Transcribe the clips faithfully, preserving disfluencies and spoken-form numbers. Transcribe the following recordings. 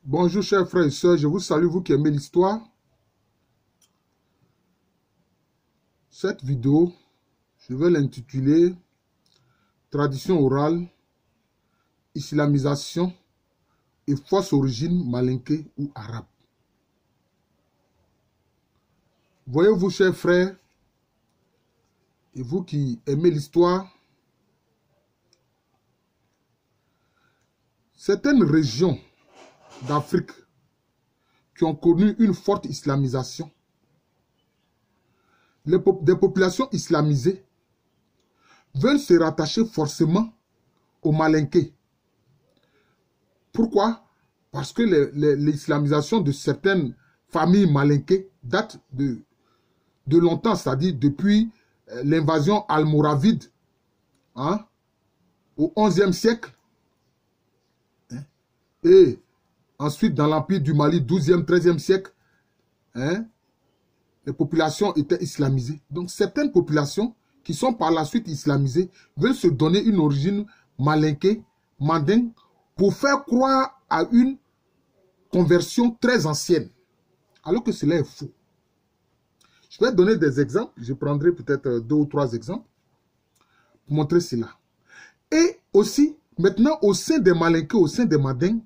Bonjour chers frères et sœurs, je vous salue, vous qui aimez l'histoire. Cette vidéo, je vais l'intituler « Tradition orale, islamisation et fausse origine malinké ou arabe ». Voyez-vous chers frères, et vous qui aimez l'histoire, certaines régions d'Afrique qui ont connu une forte islamisation, les pop des populations islamisées veulent se rattacher forcément aux malinqués. Pourquoi? Parce que l'islamisation de certaines familles malinquées date de, de longtemps, c'est-à-dire depuis euh, l'invasion almoravide hein, au onzième siècle. Hein, et ensuite, dans l'Empire du Mali, douzième, treizième siècle, hein, les populations étaient islamisées. Donc, certaines populations qui sont par la suite islamisées veulent se donner une origine malinké, mandingue, pour faire croire à une conversion très ancienne, alors que cela est faux. Je vais donner des exemples. Je prendrai peut-être deux ou trois exemples pour montrer cela. Et aussi, maintenant, au sein des malinqués, au sein des mandingues,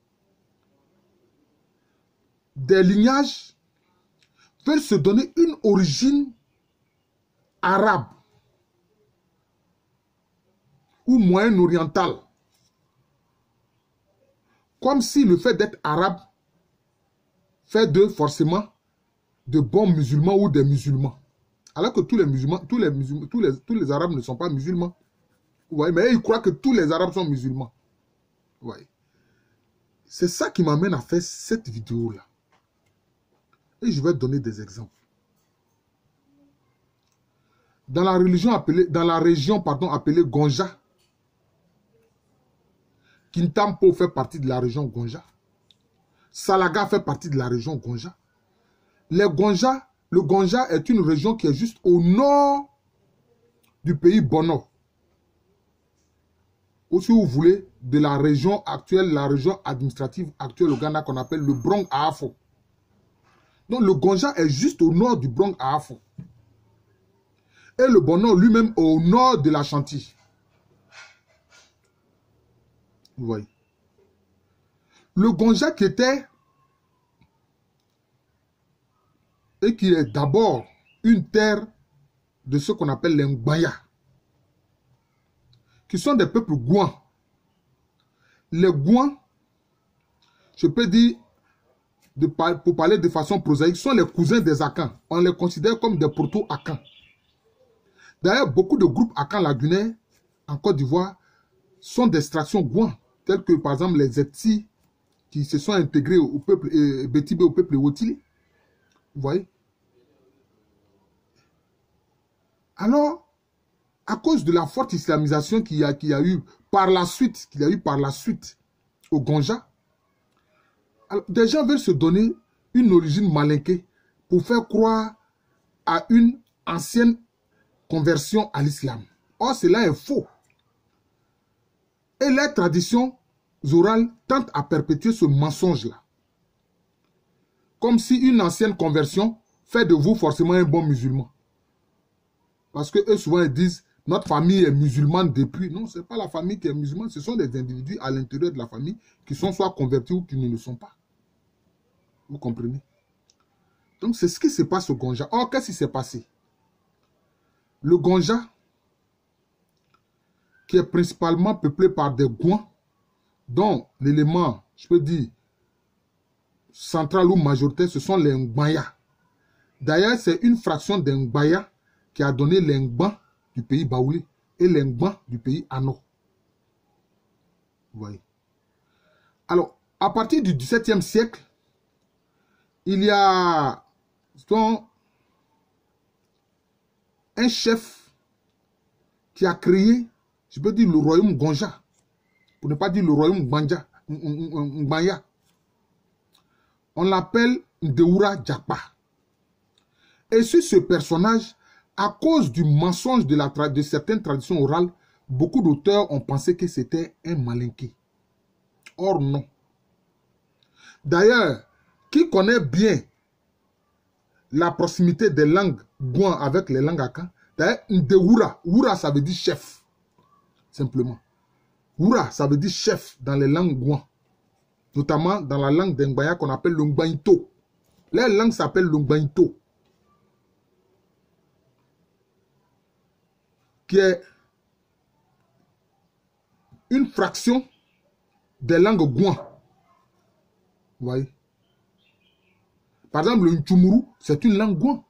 des lignages veulent se donner une origine arabe ou moyen-orientale. Comme si le fait d'être arabe fait d'eux forcément de bons musulmans ou des musulmans. Alors que tous les musulmans, tous les musulmans, tous les, tous les arabes ne sont pas musulmans. Vous voyez, mais ils croient que tous les arabes sont musulmans. Vous voyez. C'est ça qui m'amène à faire cette vidéo-là. Et je vais donner des exemples. Dans la religion appelée, dans la région pardon, appelée Gonja, Kintampo fait partie de la région Gonja. Salaga fait partie de la région Gonja. Les Gonja, le Gonja est une région qui est juste au nord du pays Bono. Ou si vous voulez, de la région actuelle, la région administrative actuelle au Ghana qu'on appelle le Brong Ahafo. Donc le Gonja est juste au nord du Brong Ahafo. Et le Bono lui-même au nord de l'Ashanti. Vous voyez. Le Gonja qui était et qui est d'abord une terre de ce qu'on appelle les Ngbaya, qui sont des peuples Gouans. Les Gouans, je peux dire, de, pour parler de façon prosaïque, sont les cousins des Akans. On les considère comme des proto-Akans. D'ailleurs, beaucoup de groupes Akans-Lagunaires en Côte d'Ivoire sont d'extraction Gouan, tels que par exemple les Zetsi qui se sont intégrés au peuple euh, Bétibé, au peuple Wotili. Vous voyez? Alors, à cause de la forte islamisation qu'il y a, qu'il y a eu par la suite, qu'il y a eu par la suite au Gonja, alors, des gens veulent se donner une origine malinquée pour faire croire à une ancienne conversion à l'islam. Or, cela est faux. Et les traditions orales tentent à perpétuer ce mensonge-là. Comme si une ancienne conversion fait de vous forcément un bon musulman. Parce que eux souvent ils disent, notre famille est musulmane depuis. Non, ce n'est pas la famille qui est musulmane, ce sont des individus à l'intérieur de la famille qui sont soit convertis ou qui ne le sont pas. Vous comprenez? Donc c'est ce qui se passe au Gonja. Or, qu'est-ce qui s'est passé? Le Gonja, qui est principalement peuplé par des Gouans, dont l'élément, je peux dire, central ou majoritaire, ce sont les Ngbaya. D'ailleurs, c'est une fraction des Ngbaya qui a donné les Ngban du pays Baoulé et les Ngban du pays Ano. Vous voyez. Alors, à partir du dix-septième siècle, il y a donc, un chef qui a créé, je peux dire, le royaume Gonja, pour ne pas dire le royaume Ngbanja, Ngbaya. On l'appelle Ndeoura Djapa. Et sur ce personnage, à cause du mensonge de, la de certaines traditions orales, beaucoup d'auteurs ont pensé que c'était un malinké. Or non. D'ailleurs, qui connaît bien la proximité des langues Gouan avec les langues Akan, d'ailleurs, Ndewura, Wura ça veut dire chef, simplement. Wura ça veut dire chef dans les langues Gouan, notamment dans la langue d'Ngbaya qu'on appelle le Ngbaïto. La langue s'appelle le Ngbaïto, qui est une fraction des langues Gouan. Vous voyez? Par exemple, le Nchumuru, c'est une langue Gouan.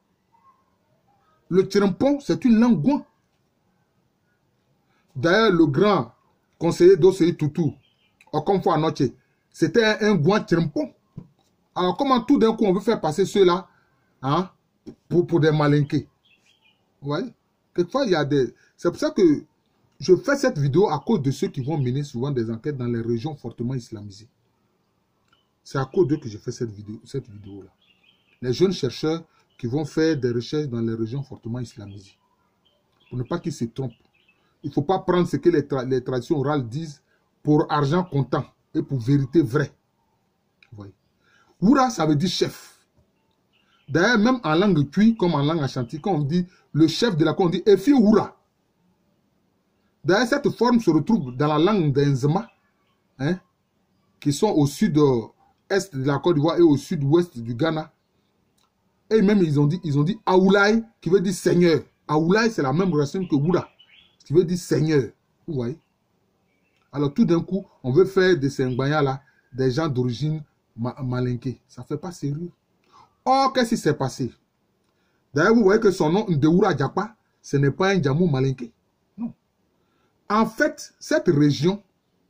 Le Tchirempon, c'est une langue Gouan. D'ailleurs, le grand conseiller d'Osei Tutu, Okomfo Anoche, c'était un, un Gouan Tchirempon. Alors, comment tout d'un coup, on veut faire passer ceux-là hein, pour, pour des malinqués? Vous voyez? Quelquefois, il y a des... C'est pour ça que je fais cette vidéo à cause de ceux qui vont mener souvent des enquêtes dans les régions fortement islamisées. C'est à cause d'eux que je fais cette vidéo, cette vidéo-là. Les jeunes chercheurs qui vont faire des recherches dans les régions fortement islamisées. Pour ne pas qu'ils se trompent. Il ne faut pas prendre ce que les, tra les traditions orales disent pour argent comptant et pour vérité vraie. Vous voyez. Wura, ça veut dire chef. D'ailleurs, même en langue Twi, comme en langue ashanti, quand on dit le chef de la cour, on dit Efi Wura. D'ailleurs, cette forme se retrouve dans la langue des Nzema, hein, qui sont au sud-est de la Côte d'Ivoire et au sud-ouest du Ghana. Et même, ils ont dit, ils ont dit Aoulai, qui veut dire seigneur. Aoulai, c'est la même racine que Wura, qui veut dire seigneur. Vous voyez? Alors, tout d'un coup, on veut faire de ces Ngbaya-là des gens d'origine ma malinquée. Ça ne fait pas sérieux. Or, qu'est-ce qui s'est passé? D'ailleurs, vous voyez que son nom, Ndewura Diakpa, ce n'est pas un Djamou malinqué. Non. En fait, cette région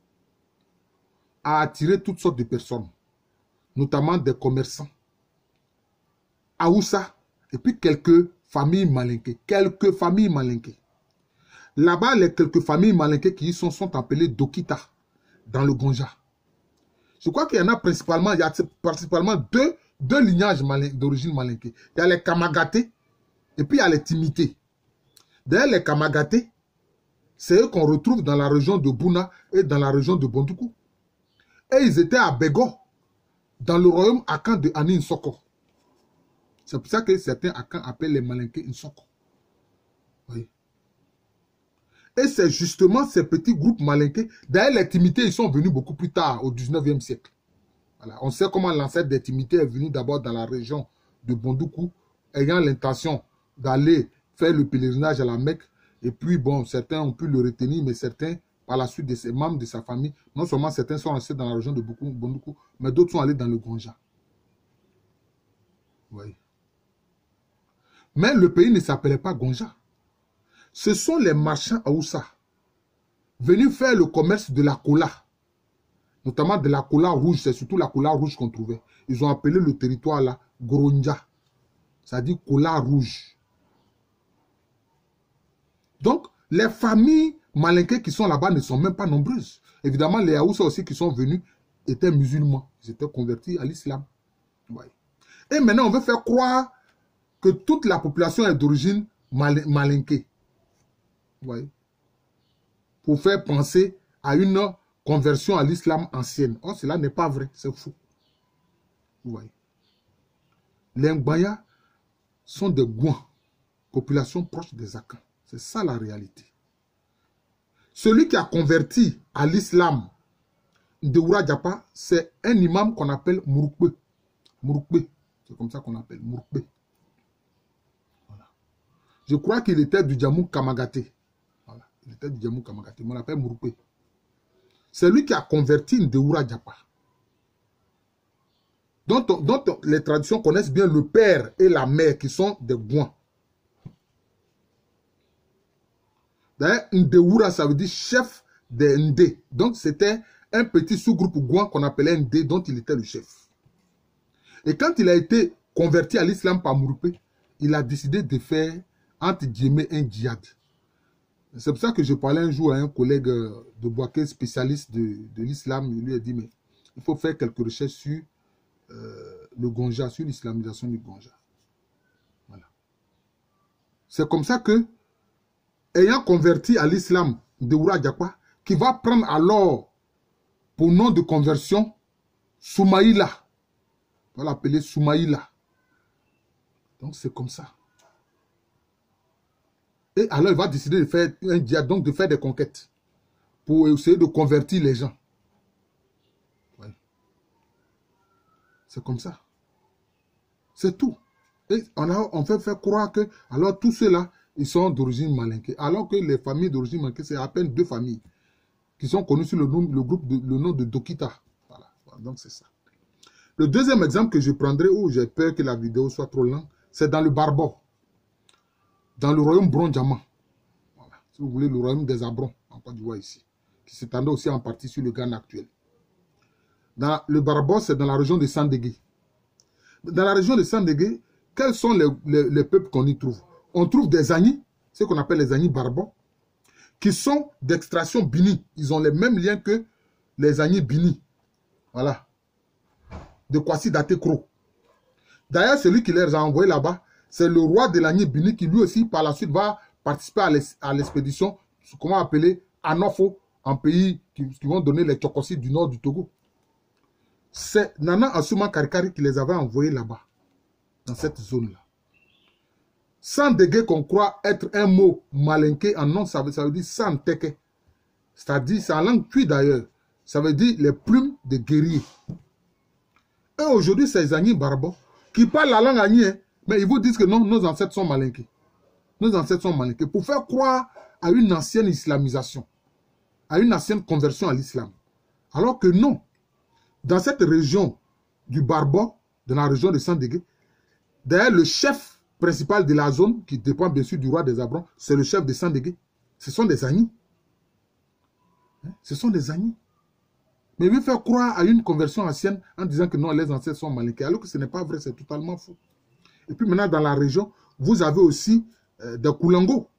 a attiré toutes sortes de personnes, notamment des commerçants, Aoussa, et puis quelques familles malinquées. Quelques familles malinquées. Là-bas, les quelques familles malinquées qui y sont sont appelées Dokita, dans le Gonja. Je crois qu'il y en a principalement, il y a principalement deux, deux lignages d'origine malinquée. Il y a les Kamagaté, et puis il y a les Timité. D'ailleurs, les Kamagaté, c'est eux qu'on retrouve dans la région de Bouna et dans la région de Bondoukou. Et ils étaient à Bego, dans le royaume Akan de Ani Nsoko. C'est pour ça que certains Akan appellent les malinqués Nsoko. Oui. Et c'est justement ces petits groupes malinqués. D'ailleurs, les Timités, ils sont venus beaucoup plus tard, au dix-neuvième siècle. Voilà. On sait comment l'ancêtre des Timités est venu d'abord dans la région de Bondoukou, ayant l'intention d'aller faire le pèlerinage à la Mecque. Et puis, bon, certains ont pu le retenir, mais certains, par la suite de ses membres de sa famille, non seulement certains sont restés dans la région de Bondoukou, mais d'autres sont allés dans le Gonja. Oui. Mais le pays ne s'appelait pas Gonja. Ce sont les marchands Aoussa venus faire le commerce de la cola, notamment de la cola rouge, c'est surtout la cola rouge qu'on trouvait. Ils ont appelé le territoire là Goronja, c'est-à-dire cola rouge. Donc, les familles malinquées qui sont là-bas ne sont même pas nombreuses. Évidemment, les Aoussa aussi qui sont venus étaient musulmans, ils étaient convertis à l'islam. Ouais. Et maintenant, on veut faire croire que toute la population est d'origine mal malinquée. Ouais. Pour faire penser à une conversion à l'islam ancienne. Or, cela n'est pas vrai, c'est faux. Ouais. Les Ngbaya sont des Gouans, population proche des Akans. C'est ça la réalité. Celui qui a converti à l'islam de Ndewura Diakpa, c'est un imam qu'on appelle Mourukbe. Mourukbe, c'est comme ça qu'on appelle Mourukbe. Voilà. Je crois qu'il était du Djamou Kamagaté. Voilà. Il était du Djamou Kamagaté, mais on l'appelle Mourukbe. C'est lui qui a converti Ndewura Diakpa. Dont, dont les traditions connaissent bien le père et la mère qui sont des Gouans. D'ailleurs, Ndewura, ça veut dire chef des Ndé. Donc, c'était un petit sous-groupe Gouan qu'on appelait Ndé, dont il était le chef. Et quand il a été converti à l'islam par Mourukbe, il a décidé de faire, entre guillemets, un djihad. C'est pour ça que je parlais un jour à un collègue de Boaké, spécialiste de, de l'islam. Il lui a dit, mais il faut faire quelques recherches sur euh, le Gonja, sur l'islamisation du Gonja. Voilà. C'est comme ça que, ayant converti à l'islam de Ndewura Diakpa, qui va prendre alors pour nom de conversion Soumaïla. On va l'appeler Soumaïla. Donc c'est comme ça. Et alors il va décider de faire un djihad, donc de faire des conquêtes. Pour essayer de convertir les gens. Ouais. C'est comme ça. C'est tout. Et on, a, on fait faire croire que, alors tous ceux-là, ils sont d'origine malinké. Alors que les familles d'origine malinké, c'est à peine deux familles qui sont connues sur le nom, le groupe de, le nom de Dokita. Voilà. Voilà. Donc c'est ça. Le deuxième exemple que je prendrai, où j'ai peur que la vidéo soit trop longue, c'est dans le Barbo. Dans le royaume Bron-Diamant. Voilà. Si vous voulez, le royaume des Abrons, en Côte d'Ivoire ici. Qui s'étendait aussi en partie sur le Ghana actuel. Dans le Barbo, c'est dans la région de Sandégué. Dans la région de Sandégué, quels sont les, les, les peuples qu'on y trouve? On trouve des Agnis, ce qu'on appelle les Agnis Barbos, qui sont d'extraction Bini. Ils ont les mêmes liens que les Agnis Bini. Voilà. De Kwasi Datekro. D'ailleurs, celui qui les a envoyés là-bas, c'est le roi de l'Agnis Bini qui lui aussi, par la suite, va participer à l'expédition, comment appeler, Anofo, en pays qui, qui vont donner les Tchokosi du nord du Togo. C'est Nana Asuma Karikari qui les avait envoyés là-bas, dans cette zone-là. Sandégué qu'on croit être un mot malinké en nom, ça veut, ça veut dire Santeke. C'est-à-dire, c'est en langue cuit d'ailleurs. Ça veut dire les plumes de guerriers. Et aujourd'hui, c'est les Agnis Barbos qui parlent la langue Agni, mais ils vous disent que non, nos ancêtres sont malinqués. Nos ancêtres sont malinqués pour faire croire à une ancienne islamisation, à une ancienne conversion à l'islam. Alors que non, dans cette région du Barbo, dans la région de Sandégué, d'ailleurs le chef principal de la zone, qui dépend bien sûr du roi des Abrons, c'est le chef de Sandégué. Ce sont des Agnis. Hein? Ce sont des Agnis. Mais il veut faire croire à une conversion ancienne en disant que non, les ancêtres sont malinqués, alors que ce n'est pas vrai, c'est totalement faux. Et puis maintenant, dans la région, vous avez aussi euh, des Koulango.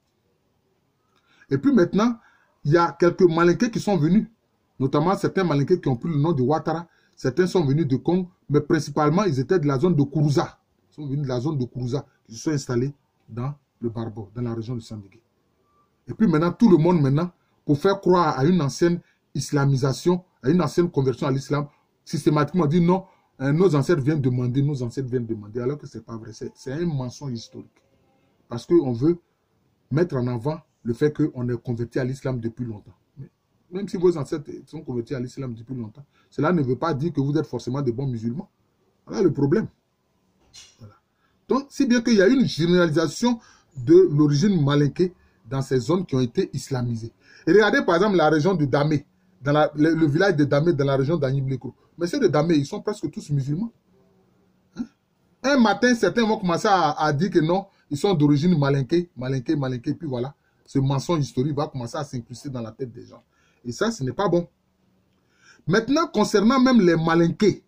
Et puis maintenant, il y a quelques malinqués qui sont venus, notamment certains malinqués qui ont pris le nom de Ouattara. Certains sont venus de Congo, mais principalement, ils étaient de la zone de Kourouza. Ils sont venus de la zone de Kourouza, qui se sont installés dans le Barbo, dans la région de Sandégué. Et puis maintenant, tout le monde maintenant, pour faire croire à une ancienne islamisation, à une ancienne conversion à l'islam, systématiquement dit non, euh, nos ancêtres viennent demander, nos ancêtres viennent demander, alors que ce n'est pas vrai. C'est un mensonge historique. Parce qu'on veut mettre en avant le fait qu'on est converti à l'islam depuis longtemps. Mais même si vos ancêtres sont convertis à l'islam depuis longtemps, cela ne veut pas dire que vous êtes forcément de bons musulmans. Voilà le problème. Voilà. Donc, si bien qu'il y a une généralisation de l'origine malinké dans ces zones qui ont été islamisées. Et regardez par exemple la région de Damé, dans la, le, le village de Damé, dans la région d'Agni-Bleko. Mais ceux de Damé, ils sont presque tous musulmans. Hein? Un matin, certains vont commencer à, à dire que non, ils sont d'origine malinké, malinké, malinké, puis voilà. Ce mensonge historique va commencer à s'incruster dans la tête des gens. Et ça, ce n'est pas bon. Maintenant, concernant même les malinqués,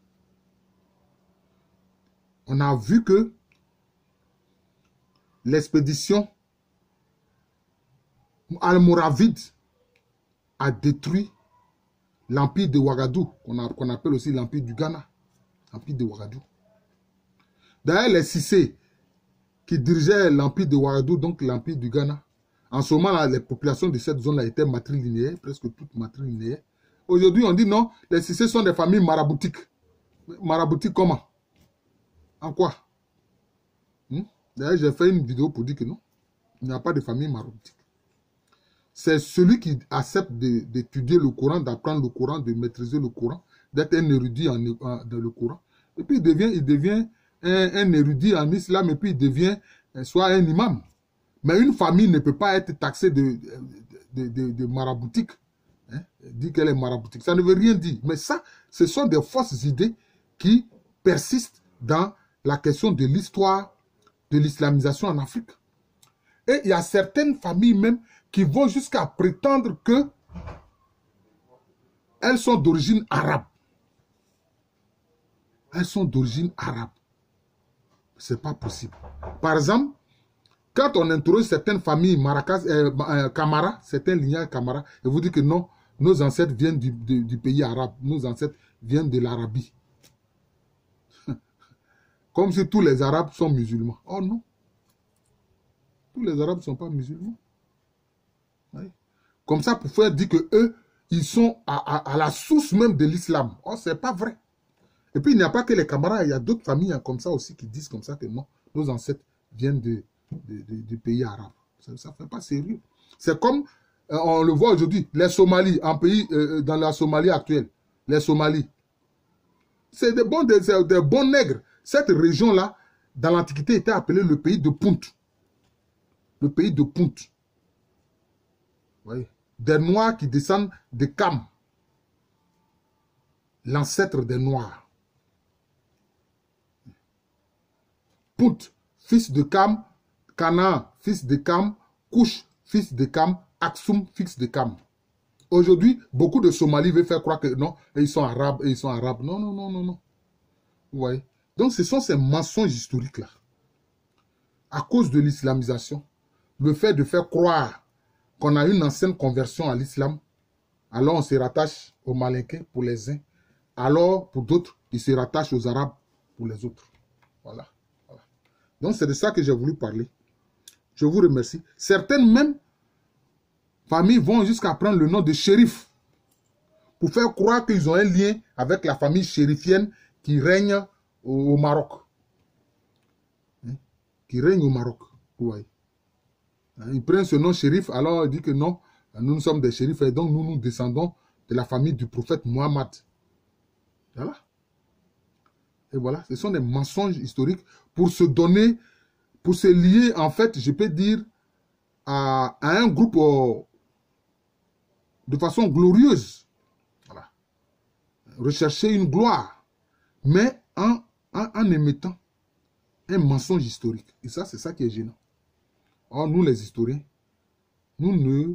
on a vu que l'expédition almoravide a détruit l'empire de Ouagadougou, qu'on qu'on appelle aussi l'empire du Ghana, l'empire de Ouagadougou. D'ailleurs, les Cissé qui dirigeaient l'empire de Ouagadougou, donc l'empire du Ghana, en ce moment-là, les populations de cette zone-là étaient matrilinéaires, presque toutes matrilinéaires. Aujourd'hui, on dit non, les Cissé sont des familles maraboutiques. Maraboutiques comment? En quoi? hmm? D'ailleurs, j'ai fait une vidéo pour dire que non, il n'y a pas de famille maraboutique. C'est celui qui accepte d'étudier le Coran, d'apprendre le Coran, de maîtriser le Coran, d'être un érudit en, en, dans le Coran. Et puis il devient, il devient un, un érudit en islam et puis il devient soit un imam. Mais une famille ne peut pas être taxée de, de, de, de maraboutique. Hein? Dit qu'elle est maraboutique. Ça ne veut rien dire. Mais ça, ce sont des fausses idées qui persistent dans la question de l'histoire de l'islamisation en Afrique. Et il y a certaines familles même qui vont jusqu'à prétendre que elles sont d'origine arabe. Elles sont d'origine arabe. Ce n'est pas possible. Par exemple, quand on interroge certaines familles Maracas, euh, euh, Camara, certains lignages Camara, et vous dites que non, nos ancêtres viennent du, du, du pays arabe, nos ancêtres viennent de l'Arabie. Comme si tous les Arabes sont musulmans. Oh non. Tous les Arabes ne sont pas musulmans. Oui. Comme ça, pour faire dire que eux, ils sont à, à, à la source même de l'islam. Oh, c'est pas vrai. Et puis, il n'y a pas que les camarades, il y a d'autres familles hein, comme ça aussi qui disent comme ça que non, nos ancêtres viennent de, de, de, de pays arabes. Ça ne fait pas sérieux. C'est comme, euh, on le voit aujourd'hui, les Somalis, un pays euh, dans la Somalie actuelle, les Somalis, c'est des bons, des, des bons nègres. Cette région-là, dans l'Antiquité, était appelée le pays de Punt. Le pays de Punt. Oui. Des Noirs qui descendent de Cam. L'ancêtre des Noirs. Punt, fils de Cam. Canaan, fils de Cam. Couche, fils de Cam. Aksum, fils de Cam. Aujourd'hui, beaucoup de Somalis veulent faire croire que non, ils sont arabes, ils sont arabes. Non, non, non, non, non. Vous voyez? Donc, ce sont ces mensonges historiques-là. À cause de l'islamisation, le fait de faire croire qu'on a une ancienne conversion à l'islam, alors on se rattache aux Malinqués pour les uns, alors pour d'autres, ils se rattachent aux Arabes pour les autres. Voilà. Voilà. Donc, c'est de ça que j'ai voulu parler. Je vous remercie. Certaines même familles vont jusqu'à prendre le nom de shérif pour faire croire qu'ils ont un lien avec la famille chérifienne qui règne au, au Maroc. Hein? Qui règne au Maroc. Ouais. Hein? Ils prennent ce nom shérif, alors ils disent que non, nous, nous sommes des shérifs et donc nous nous descendons de la famille du prophète Mohammed. Voilà. Et voilà, ce sont des mensonges historiques pour se donner, pour se lier, en fait, je peux dire, à, à un groupe euh, de façon glorieuse. Voilà. Rechercher une gloire, mais en, en, en émettant un mensonge historique. Et ça, c'est ça qui est gênant. Or, nous, les historiens, nous ne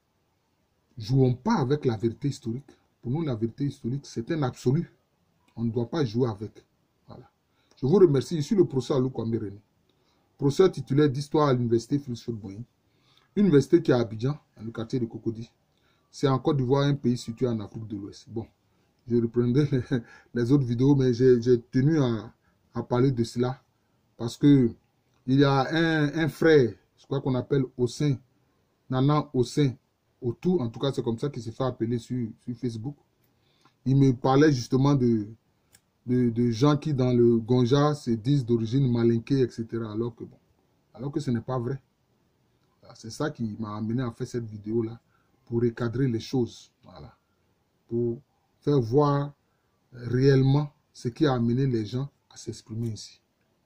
jouons pas avec la vérité historique. Pour nous, la vérité historique, c'est un absolu. On ne doit pas jouer avec. Voilà. Je vous remercie. Je suis le professeur Alou Kwame René, professeur titulaire d'histoire à l'université Félix Houphouët-Boigny, université qui est à Abidjan, dans le quartier de Cocody. C'est en Côte d'Ivoire, un pays situé en Afrique de l'Ouest. Bon, je reprendrai les, les autres vidéos, mais j'ai tenu à, à parler de cela parce que il y a un, un frère, je crois qu'on appelle Ossin, Nana Ossin, Otou, en tout cas c'est comme ça qu'il s'est fait appeler sur, sur Facebook. Il me parlait justement de, de, de gens qui dans le Gonja se disent d'origine malinquée, et cetera. Alors que, bon, alors que ce n'est pas vrai. C'est ça qui m'a amené à faire cette vidéo-là, pour recadrer les choses. Voilà. Pour faire voir réellement ce qui a amené les gens à s'exprimer ici.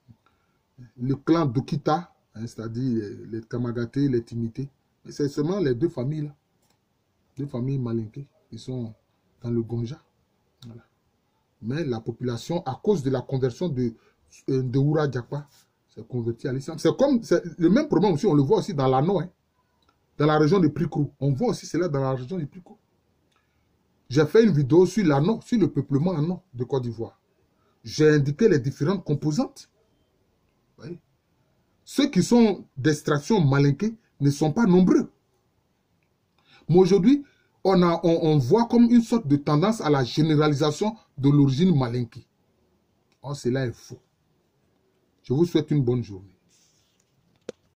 Le clan d'Okita, hein, c'est-à-dire les Kamagaté, les Timité, c'est seulement les deux familles là. Deux familles malinquées qui sont dans le Gonja. Voilà. Mais la population, à cause de la conversion de, de Oura Diakwa, s'est convertie à l'islam. C'est comme le même problème aussi, on le voit aussi dans l'Anneau, hein, dans la région de Prikou. On voit aussi cela dans la région de Prikou. J'ai fait une vidéo sur l'Anneau, sur le peuplement Anneau de Côte d'Ivoire. J'ai indiqué les différentes composantes. Oui. Ceux qui sont d'extraction malinquée ne sont pas nombreux. Mais aujourd'hui, on, a, on, on voit comme une sorte de tendance à la généralisation de l'origine malinquée. Or, cela est faux. Je vous souhaite une bonne journée.